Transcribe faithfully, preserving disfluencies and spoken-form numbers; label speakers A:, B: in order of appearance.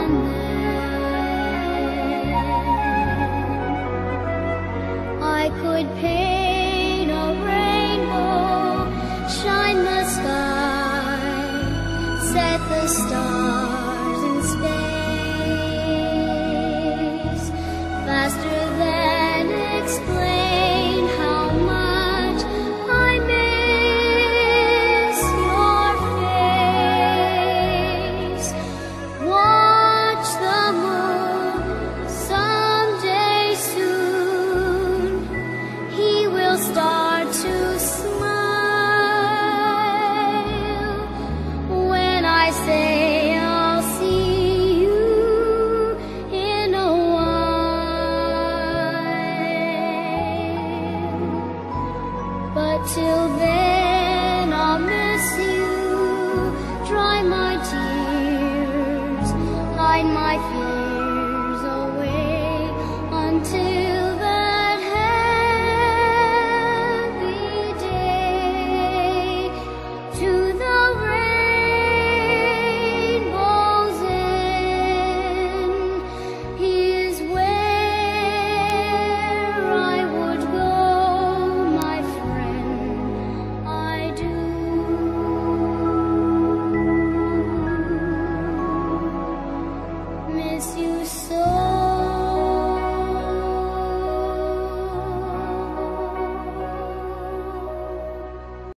A: and then. I could paint a rainbow, shine the sky, set the stars in space, faster than explain how much I miss your face. Watch the moon, someday soon he will start to smile when I say I'll see you in a while. But till then I'll miss you, dry my tears, hide my fears away until that happy day. To the rainbow's end is where I would go, my friend, I do. Miss you so.